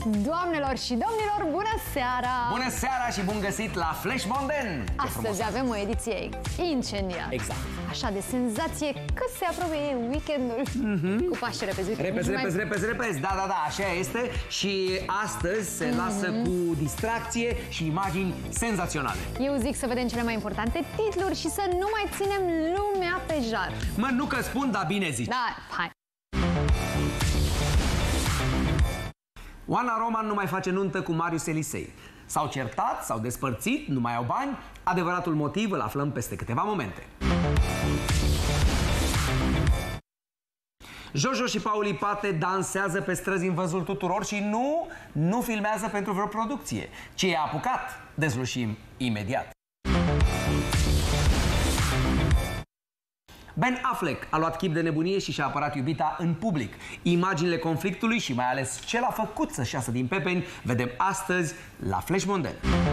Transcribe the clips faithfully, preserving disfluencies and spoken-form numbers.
Doamnelor și domnilor, bună seara! Bună seara și bun găsit la Flash Monden! Astăzi avem o ediție incendiară. Exact. Așa de senzație că se apropie weekendul. Mm-hmm. Cu pași repezi. Repezi, repezi, mai... repezi, repezi. Da, da, da, așa este. Și astăzi se mm-hmm. lasă cu distracție și imagini senzaționale. Eu zic să vedem cele mai importante titluri și să nu mai ținem lumea pe jar. Mă, nu că spun, dar bine zici. Da, hai. Oana Roman nu mai face nuntă cu Marius Elisei. S-au certat, s-au despărțit, nu mai au bani. Adevăratul motiv îl aflăm peste câteva momente. Jojo și Pauli Pate dansează pe străzi în văzul tuturor și nu, nu filmează pentru vreo producție. Ce i-a apucat? Dezlușim imediat. Ben Affleck a luat chip de nebunie și și-a apărat iubita în public. Imaginile conflictului și mai ales ce l-a făcut să-și iasă din pepeni vedem astăzi la Flash Monden.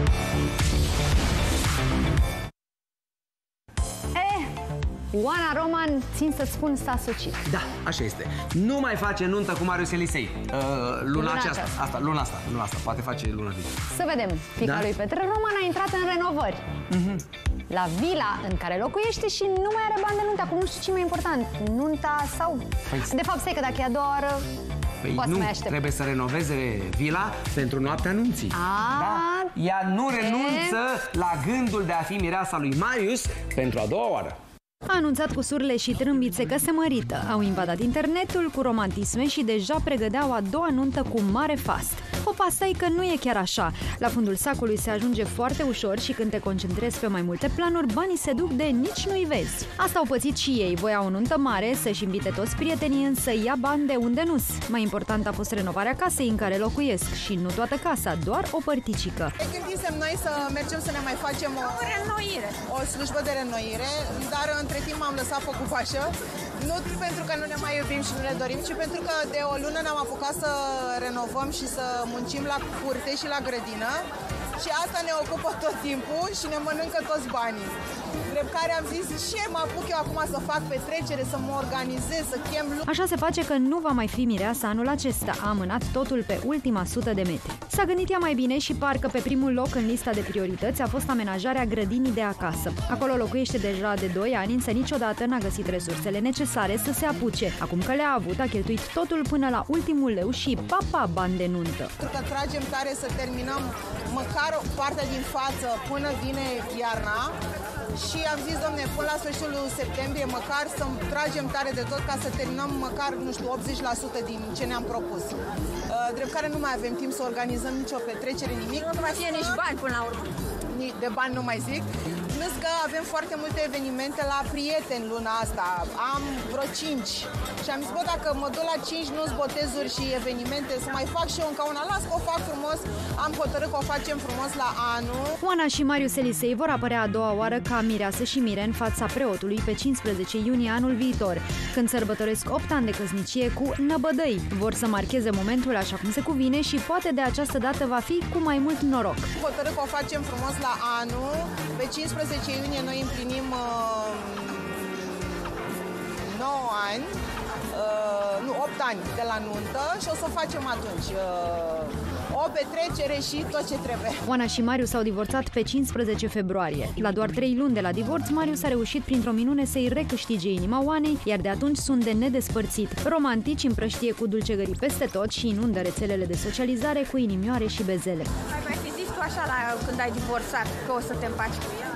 Eh, Oana Roman, țin să-ți spun, s-a sucit. Da, așa este. Nu mai face nuntă cu Marius Elisei. Uh, luna, luna aceasta. aceasta. Asta, luna asta. Luna asta. Poate face luna viitoare. Să vedem. Fica da? lui Petre Roman a intrat în renovări. Mm-hmm. La vila în care locuiește și nu mai are bani de nuntă. Acum nu știu ce e mai important, nunta sau... Păi, de fapt, stai că dacă e a doua oară, păi poate nu, să mai aștept. Trebuie să renoveze vila pentru noaptea anunții. A, da? Ea nu ce? renunță la gândul de a fi mireasa lui Marius pentru a doua oară. A anunțat cu surle și trâmbițe că se mărită. Au invadat internetul cu romantisme și deja pregăteau a doua nuntă cu mare fast. Opa, stai că nu e chiar așa. La fundul sacului se ajunge foarte ușor și când te concentrezi pe mai multe planuri, banii se duc de nici nu-i vezi. Asta au pățit și ei. Voiau o nuntă mare, să-și invite toți prietenii, însă ia bani de unde nu-s. Mai important a fost renovarea casei în care locuiesc și nu toată casa, doar o părticică. Ne gândisem noi să mergem să ne mai facem o, o renoire, o slujbă de renoire, dar între timp am lăsat focul fașă. Nu pentru că nu ne mai iubim și nu ne dorim, ci pentru că de o lună ne-am apucat să renovăm și să muncim la curte și la grădină și asta ne ocupă tot timpul și ne mănâncă toți banii. Drept care am zis, ce mă apuc eu acum să fac petrecere, să mă organizez, să chem lumea. Așa se face că nu va mai fi mireasa anul acesta. A amânat totul pe ultima sută de metri. S-a gândit ea mai bine și parcă pe primul loc în lista de priorități a fost amenajarea grădinii de acasă. Acolo locuiește deja de doi ani, însă niciodată n-a găsit resursele necesare să se apuce. Acum că le-a avut, a cheltuit totul până la ultimul leu și papa bani de nuntă. Că tragem tare să terminăm măcar partea din față până vine iarna. Și am zis, domne, până la sfârșitul septembrie, măcar să tragem tare de tot ca să terminăm măcar, nu știu, optzeci la sută din ce ne-am propus. Drept care nu mai avem timp să organizăm nicio petrecere, nimic. Nu mai fie nici bani până la urmă. De bani nu mai zic. Plus că avem foarte multe evenimente la prieteni luna asta. Am vreo cinci. Și am zis, bă, dacă mă duc la cinci nu-ți botezuri și evenimente, să mai fac și eu încă una. Las că o fac frumos. Am hotărât că o facem frumos la anul. Oana și Marius Elisei vor apărea a doua oară ca mireasă și mire în fața preotului pe cincisprezece iunie anul viitor, când sărbătoresc opt ani de căsnicie cu năbădăi. Vor să marcheze momentul așa cum se cuvine și poate de această dată va fi cu mai mult noroc. Hotărât că o facem frumos la anul. Pe cincisprezece iunie noi împlinim uh, nouă ani, uh, nu, opt ani de la nuntă și o să o facem atunci. Uh, o petrecere și tot ce trebuie. Oana și Marius s-au divorțat pe cincisprezece februarie. La doar trei luni de la divorț, Marius a reușit printr-o minune să-i recâștige inima Oanei, iar de atunci sunt de nedespărțit. Romantici împrăștie cu dulcegării peste tot și inundă rețelele de socializare cu inimioare și bezele. Mai mai fi zis tu așa la, când ai divorțat, că o să te împaci cu ea?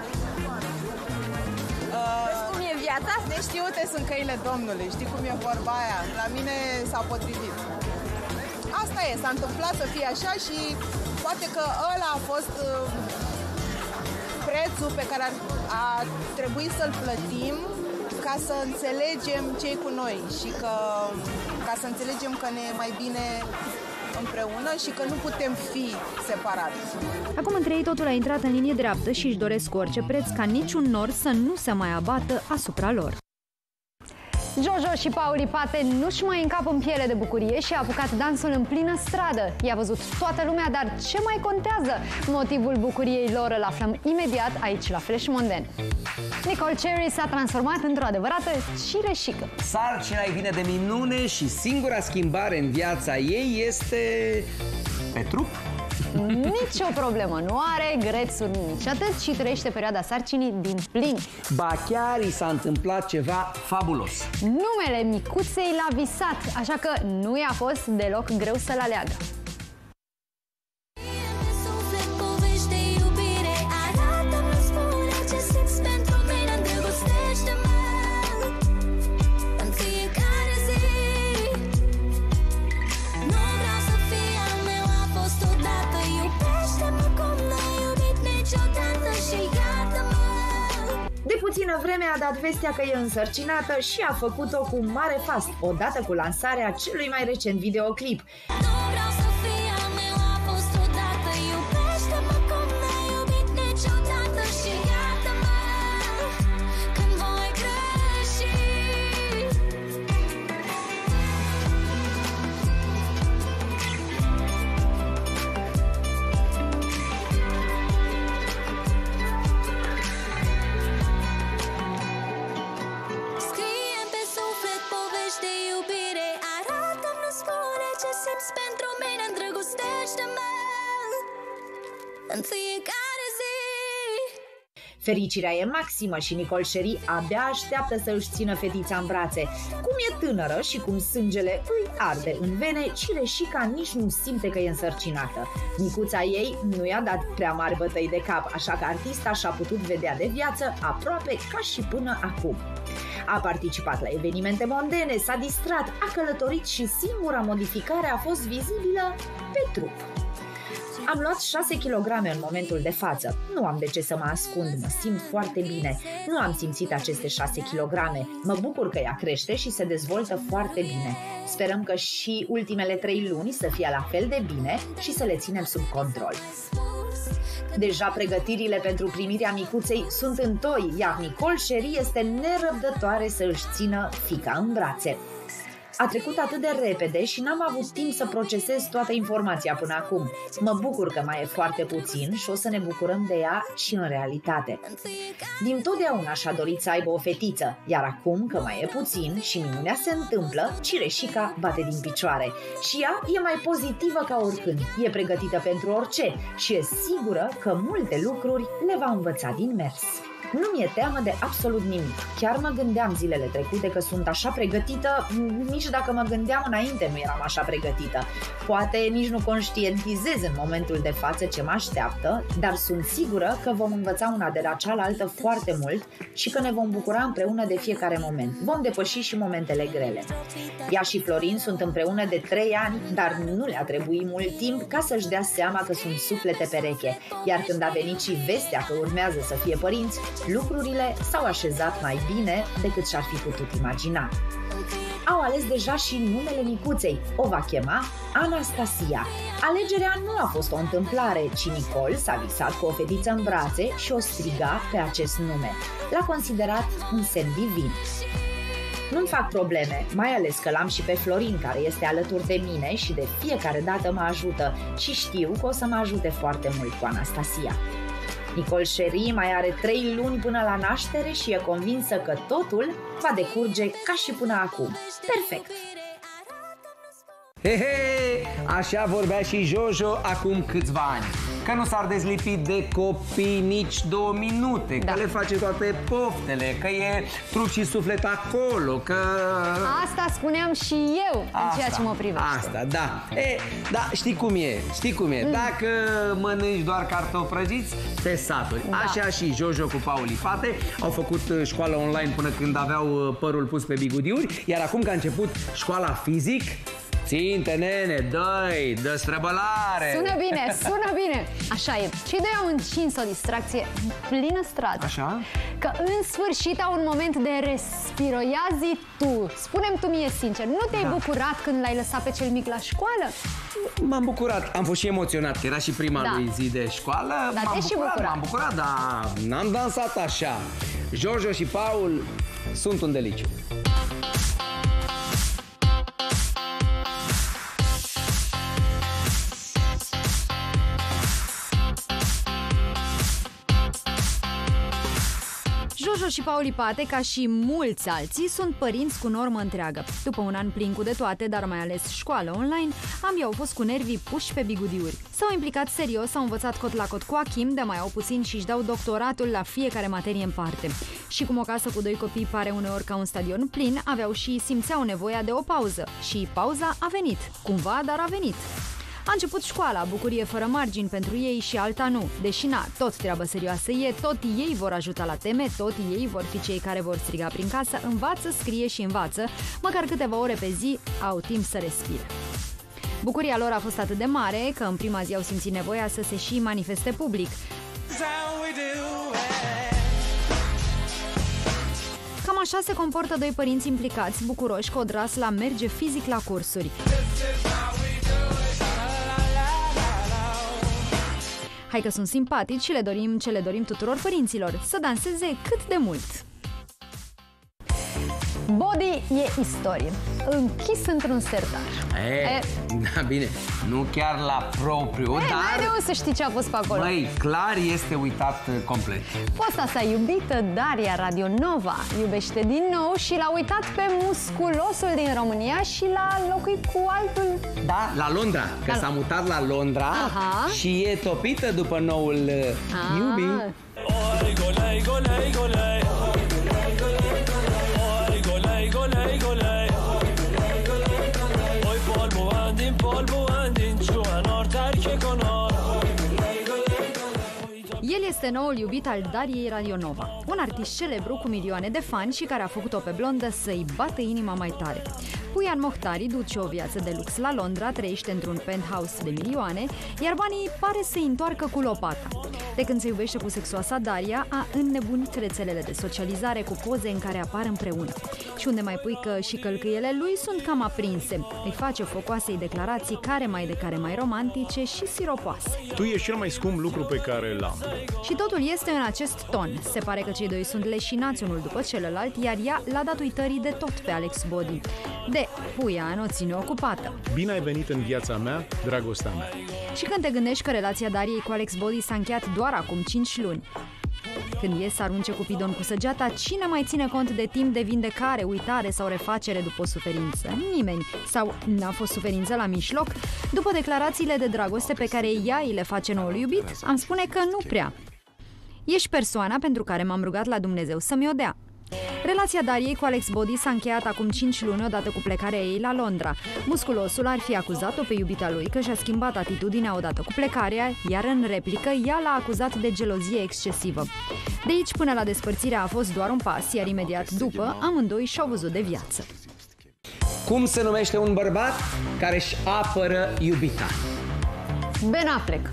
Uh, cum e viața? Neștiute sunt căile Domnului, știi cum e vorba aia? La mine s-a potrivit. Asta e, s-a întâmplat să fie așa și poate că ăla a fost uh, prețul pe care ar, a trebuit să-l plătim ca să înțelegem ce-i cu noi și că, ca să înțelegem că ne e mai bine împreună și că nu putem fi separați. Acum între ei totul a intrat în linie dreaptă și își doresc cu orice preț ca niciun nor să nu se mai abată asupra lor. Jojo și Pauli Pate nu-și mai încap în piele de bucurie și a apucat dansul în plină stradă. I-a văzut toată lumea, dar ce mai contează? Motivul bucuriei lor îl aflăm imediat aici la Flash Monden. Nicole Cherry s-a transformat într-o adevărată cireșică. Sarcina îi vine de minune și singura schimbare în viața ei este pe trup? Nici o problemă, nu are grețuri nici atât și trăiește perioada sarcinii din plin. Ba chiar i s-a întâmplat ceva fabulos. Numele micuței l-a visat, așa că nu i-a fost deloc greu să-l aleagă. De puțină vreme a dat vestea că e însărcinată și a făcut-o cu mare fast, odată cu lansarea celui mai recent videoclip. Fericirea e maximă și Nicole Sherry abia așteaptă să își țină fetița în brațe. Cum e tânără și cum sângele îi arde în vene, Cireșica nici nu simte că e însărcinată. Micuța ei nu i-a dat prea mari bătăi de cap, așa că artista și-a putut vedea de viață aproape ca și până acum. A participat la evenimente mondene, s-a distrat, a călătorit și singura modificare a fost vizibilă pe trup. Am luat șase kilograme în momentul de față. Nu am de ce să mă ascund, mă simt foarte bine. Nu am simțit aceste șase kilograme. Mă bucur că ea crește și se dezvoltă foarte bine. Sperăm că și ultimele trei luni să fie la fel de bine și să le ținem sub control. Deja pregătirile pentru primirea micuței sunt în toi, iar Nicole Sherry este nerăbdătoare să își țină fiica în brațe. A trecut atât de repede și n-am avut timp să procesez toată informația până acum. Mă bucur că mai e foarte puțin și o să ne bucurăm de ea și în realitate. Din totdeauna și-a dorit să aibă o fetiță, iar acum că mai e puțin și minunea se întâmplă, Cireșica bate din picioare. Și ea e mai pozitivă ca oricând, e pregătită pentru orice și e sigură că multe lucruri le va învăța din mers. Nu mi-e teamă de absolut nimic. Chiar mă gândeam zilele trecute că sunt așa pregătită, nici dacă mă gândeam înainte nu eram așa pregătită. Poate nici nu conștientizez în momentul de față ce mă așteaptă, dar sunt sigură că vom învăța una de la cealaltă foarte mult și că ne vom bucura împreună de fiecare moment. Vom depăși și momentele grele. Ea și Florin sunt împreună de trei ani, dar nu le-a trebuit mult timp ca să-și dea seama că sunt suflete pereche. Iar când a venit și vestea că urmează să fie părinți, lucrurile s-au așezat mai bine decât și-ar fi putut imagina. Au ales deja și numele micuței. O va chema Anastasia. Alegerea nu a fost o întâmplare, ci Nicole s-a visat cu o fetiță în brațe și o striga pe acest nume. L-a considerat un semn divin. Nu-mi fac probleme, mai ales că l-am și pe Florin, care este alături de mine și de fiecare dată mă ajută și știu că o să mă ajute foarte mult cu Anastasia. Nicole Sherry mai are trei luni până la naștere și e convinsă că totul va decurge ca și până acum. Perfect! He, he, așa vorbea și Jojo acum câțiva ani. Că nu s-ar dezlipi de copii nici două minute, da. Că le face toate poftele, că e trup și suflet acolo, că... Asta spuneam și eu, asta, în ceea ce mă privește. Asta, da. E, da, știi cum e, știi cum e. Mm. Dacă mănânci doar cartofi prăjiți, te saturi. Da. Așa și Jojo cu Paul Ipate au făcut școală online până când aveau părul pus pe bigudiuri, iar acum că a început școala fizic, ținte, nene, dă-i, dă străbălare. Sună bine, sună bine. Așa e. Cei doi au încins o distracție în plină stradă. Așa? Că în sfârșit au un moment de respiro. Ia zi tu, spune-mi tu mie sincer, nu te-ai da. bucurat când l-ai lăsat pe cel mic la școală? M-am bucurat, am fost și emoționat, că era și prima da. lui zi de școală. Da, m-am bucurat, bucurat, m-am bucurat, dar n-am dansat așa. Jojo și Paul sunt un deliciu. Jojo și Pauli Pate, ca și mulți alții, sunt părinți cu normă întreagă. După un an plin cu de toate, dar mai ales școală online, ambii au fost cu nervii puși pe bigudiuri. S-au implicat serios, au învățat cot la cot cu Achim, de mai au puțin și își dau doctoratul la fiecare materie în parte. Și cum o casă cu doi copii pare uneori ca un stadion plin, aveau și simțeau nevoia de o pauză. Și pauza a venit. Cumva, dar a venit. A început școala, bucurie fără margini pentru ei și alta nu. Deși na, tot treabă serioasă e, tot ei vor ajuta la teme, tot ei vor fi cei care vor striga prin casă, învață, scrie și învață, măcar câteva ore pe zi au timp să respire. Bucuria lor a fost atât de mare că în prima zi au simțit nevoia să se și manifeste public. Cam așa se comportă doi părinți implicați, bucuroși că odrasla merge fizic la cursuri. Hai că sunt simpatici și le dorim ce le dorim tuturor părinților, să danseze cât de mult. Body e istorie, închis într-un sertar. E, e, da, bine, nu chiar la propriu, e, dar... n-ai de unde să știi ce a fost pe acolo. Băi, clar este uitat complet. Fosta sa iubită, Daria Radionova, iubește din nou și l-a uitat pe musculosul din România și l-a locuit cu altul. Da, la Londra, că da. S-a mutat la Londra. Aha. Și e topită după noul uh, iubi. El este noul iubit al Dariei Radionova, un artist celebru cu milioane de fani și care a făcut-o pe blondă să-i bată inima mai tare. Puian Mohtari duce o viață de lux la Londra, trăiește într-un penthouse de milioane, iar banii pare să-i întoarcă cu lopata. De când se iubește cu sexoasa Daria, a înnebunit rețelele de socializare cu poze în care apar împreună. Și unde mai pui că și călcâiele lui sunt cam aprinse. Îi face focoasei declarații care mai de care mai romantice și siropoase. Tu ești cel mai scump lucru pe care l-am. Și totul este în acest ton. Se pare că cei doi sunt leșinați unul după celălalt, iar ea l-a dat uitării de tot pe Alex Body. De Puian o ține ocupată. Bine ai venit în viața mea, dragostea mea. Și când te gândești că relația Dariei cu Alex Body s-a încheiat doar acum cinci luni. Când ies să arunce Cupidon cu săgeata, cine mai ține cont de timp de vindecare, uitare sau refacere după o suferință? Nimeni. Sau n-a fost suferință la mijloc? După declarațiile de dragoste pe care ea îi le face noul iubit, am spune că nu prea. Ești persoana pentru care m-am rugat la Dumnezeu să-mi o dea. Relația Dariei cu Alex Body s-a încheiat acum cinci luni odată cu plecarea ei la Londra. Musculosul ar fi acuzat-o pe iubita lui că și-a schimbat atitudinea odată cu plecarea, iar în replică ea l-a acuzat de gelozie excesivă. De aici până la despărțire a fost doar un pas, iar imediat după amândoi și-au văzut de viață. Cum se numește un bărbat care își apără iubita? Ben Affleck.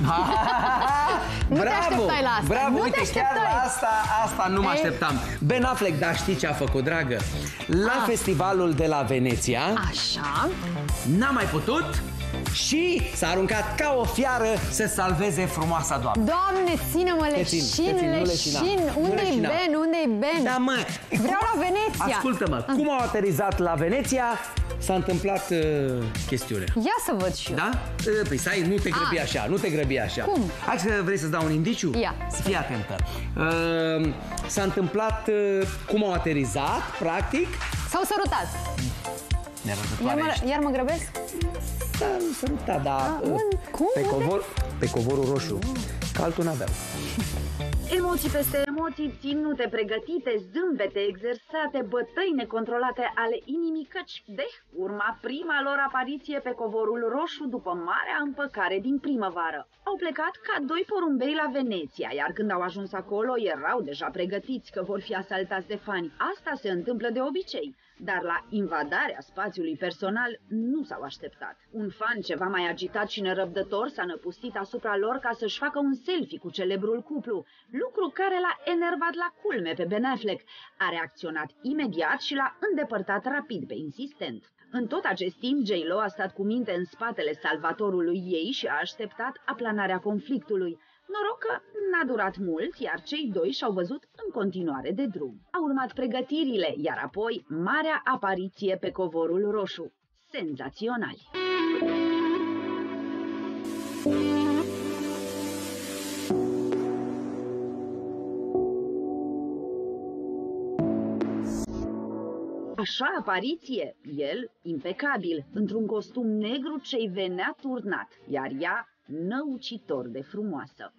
Nu bravo, te așteptai la asta. bravo, nu uite, chiar la asta, asta nu mă Ei. așteptam. Ben Affleck, dar știi ce a făcut, dragă? La Ah. festivalul de la Veneția Așa. n-a mai putut și s-a aruncat ca o fiară să salveze frumoasa doamnă. Doamne, ține-mă, Te țin, leșin, te țin, nu leșina. leșin. Nu Unde-i leșina. Ben? Unde-i Ben? Da, mă. Vreau la Veneția. Ascultă-mă, cum au aterizat la Veneția, s-a întâmplat uh, chestiunea. Ia să văd și eu. Da? Uh, Păi stai, nu te grăbi Ah. așa, nu te grăbi așa. Cum? Hai să vrei să-ți dau un indiciu? Ia. Fii atentă. Uh, s-a întâmplat uh, cum au aterizat, practic. S-au sărutat. Iar Nerăbdătoare ești. mă, iar mă grăbesc? Da, nu săruta, dar Ah, uh, un- cum? pe, covor, pe covorul roșu, că altul n-aveau. Emoții peste emoții, ținute pregătite, zâmbete exersate, bătăi necontrolate ale inimii, căci de urma prima lor apariție pe covorul roșu după marea împăcare din primăvară. Au plecat ca doi porumbei la Veneția, iar când au ajuns acolo erau deja pregătiți că vor fi asaltați de fani. Asta se întâmplă de obicei, dar la invadarea spațiului personal nu s-au așteptat. Un fan ceva mai agitat și nerăbdător s-a năpustit asupra lor ca să-și facă un selfie cu celebrul cuplu, lucru care l-a enervat la culme pe Ben Affleck. A reacționat imediat și l-a îndepărtat rapid pe insistent. În tot acest timp, J-Lo a stat cu minte în spatele salvatorului ei și a așteptat aplanarea conflictului. Noroc că n-a durat mult, iar cei doi și-au văzut în continuare de drum. Au urmat pregătirile, iar apoi marea apariție pe covorul roșu. Senzaționali! Așa apariție, el impecabil, într-un costum negru ce-i venea turnat, iar ea năucitor de frumoasă.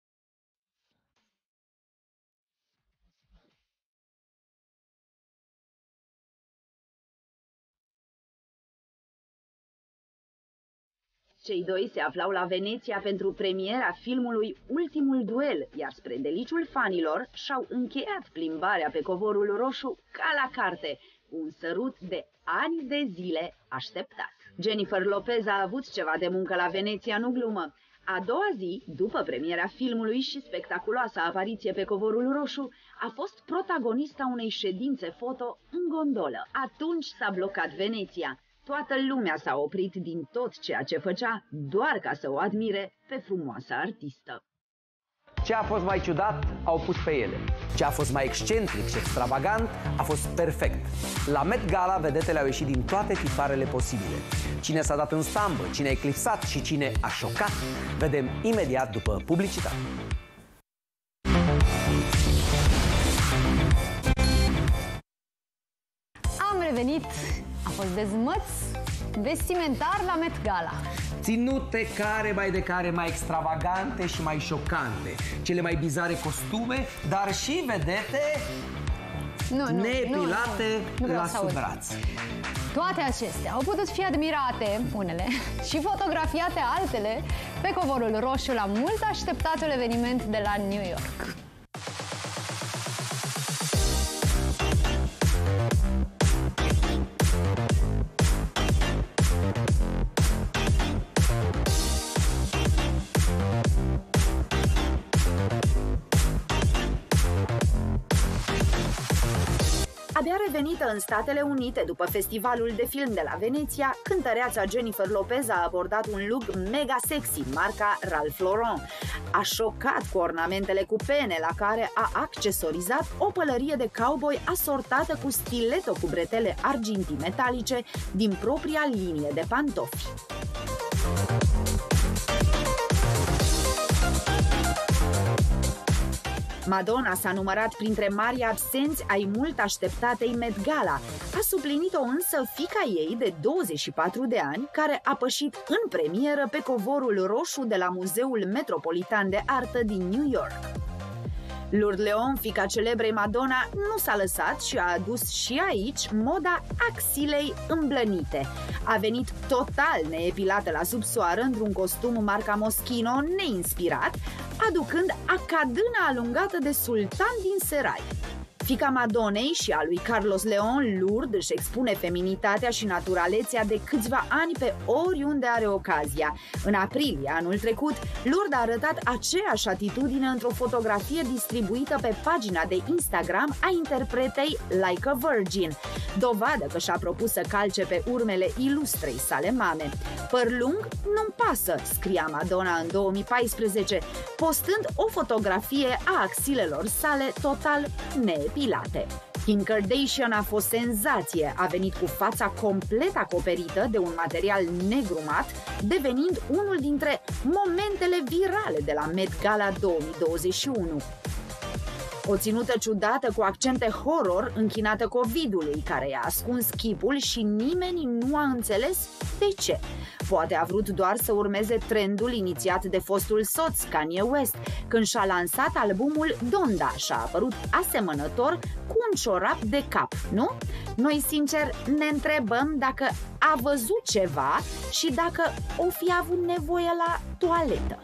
Cei doi se aflau la Veneția pentru premiera filmului Ultimul duel, iar spre deliciul fanilor și-au încheiat plimbarea pe covorul roșu ca la carte, un sărut de ani de zile așteptat. Jennifer Lopez a avut ceva de muncă la Veneția, nu glumă. A doua zi, după premiera filmului și spectaculoasa apariție pe covorul roșu, a fost protagonista unei ședințe foto în gondolă. Atunci s-a blocat Veneția. Toată lumea s-a oprit din tot ceea ce făcea, doar ca să o admire pe frumoasa artistă. Ce a fost mai ciudat, au pus pe ele. Ce a fost mai excentric și extravagant, a fost perfect. La Met Gala, vedetele au ieșit din toate tiparele posibile. Cine s-a dat în stambă, cine a eclipsat și cine a șocat, vedem imediat după publicitate. Am revenit, a fost dezmăț vestimentar la Met Gala. Ținute care mai de care mai extravagante și mai șocante. Cele mai bizare costume, dar și vedete nu, nu, neepilate nu, nu, nu la sub braț. Toate acestea au putut fi admirate, unele, și fotografiate altele pe covorul roșu la mult așteptatul eveniment de la New York. Abia revenită în Statele Unite după festivalul de film de la Veneția, cântăreața Jennifer Lopez a abordat un look mega sexy, marca Ralph Lauren. A șocat cu ornamentele cu pene, la care a accesorizat o pălărie de cowboy asortată cu stiletto cu bretele argintii metalice din propria linie de pantofi. Madonna s-a numărat printre marii absenți ai mult așteptatei Met Gala. A suplinit-o însă fiica ei de douăzeci și patru de ani, care a pășit în premieră pe covorul roșu de la Muzeul Metropolitan de Artă din New York. Lourdes Leon, fiica celebrei Madonna, nu s-a lăsat și a adus și aici moda axilei îmblănite. A venit total neepilată la subsoară într-un costum marca Moschino neinspirat, aducând acadâna alungată de sultan din serai. Fiica Madonnei și a lui Carlos Leon, Lourdes își expune feminitatea și naturalețea de câțiva ani pe oriunde are ocazia. În aprilie anul trecut, Lourdes a arătat aceeași atitudine într-o fotografie distribuită pe pagina de Instagram a interpretei Like a Virgin, dovadă că și-a propus să calce pe urmele ilustrei sale mame. Păr lung nu-mi pasă, scria Madonna în două mii paisprezece, postând o fotografie a axilelor sale total neepilate. Kim Kardashian a fost senzație, a venit cu fața complet acoperită de un material negru mat, devenind unul dintre momentele virale de la Met Gala două mii douăzeci și unu. O ținută ciudată cu accente horror închinată covidului, care i-a ascuns chipul și nimeni nu a înțeles de ce. Poate a vrut doar să urmeze trendul inițiat de fostul soț Kanye West, când și-a lansat albumul Donda și a apărut asemănător cu un ciorap de cap, nu? Noi, sincer, ne întrebăm dacă a văzut ceva și dacă o fi avut nevoie la toaletă.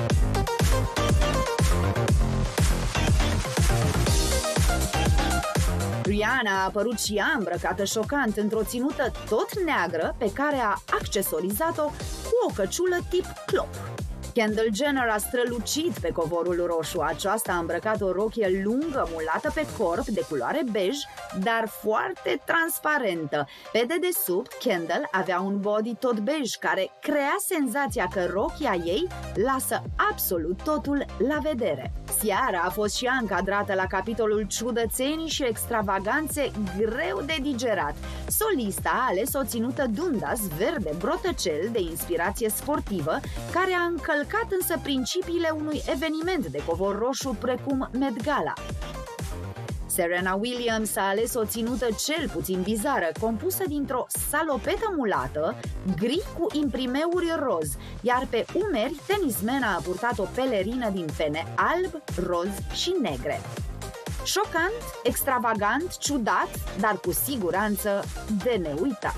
Rihanna a apărut și ea îmbrăcată șocant într-o ținută tot neagră pe care a accesorizat-o cu o căciulă tip clop. Kendall Jenner a strălucit pe covorul roșu. Aceasta a îmbrăcat o rochie lungă mulată pe corp de culoare bej, dar foarte transparentă. Pe dedesubt, Kendall avea un body tot bej care crea senzația că rochia ei lasă absolut totul la vedere. Ciara a fost și ea încadrată la capitolul ciudățenii și extravaganțe greu de digerat. Solista a ales o ținută dundas verde brotăcel de inspirație sportivă, care a încălcat însă principiile unui eveniment de covor roșu precum Met Gala. Serena Williams a ales o ținută cel puțin bizară, compusă dintr-o salopetă mulată, gri cu imprimeuri roz, iar pe umeri tenismena a purtat o pelerină din pene alb, roz și negre. Șocant, extravagant, ciudat, dar cu siguranță de neuitat.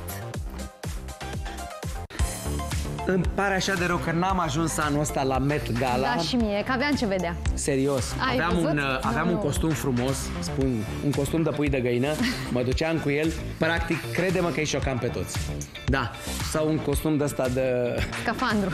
Îmi pare așa de rău că n-am ajuns anul ăsta la Met Gala. Da, și mie, că aveam ce vedea. Serios. Ai aveam văzut? un, aveam Nu, un nu. costum frumos, spun, un costum de pui de găină, mă duceam cu el, practic, crede-mă că îi șocam pe toți. Da, sau un costum de ăsta de... Scafandru.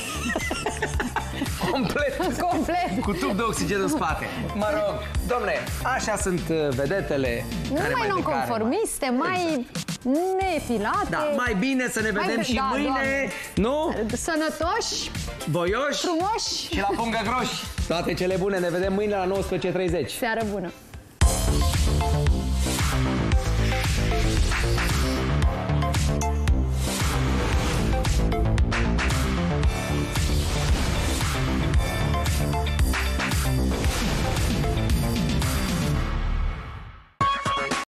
Complet. Complet. Cu tub de oxigen în spate. Mă rog, domne, așa sunt uh, vedetele Nu care mai de care nonconformiste, mai neefilate. Da, mai bine să ne vedem Mai- și da, mâine, Doamne. nu? Sănătoși, Voioși frumoși. și la pungă groși. Toate cele bune, ne vedem mâine la nouăsprezece și treizeci. Seară bună.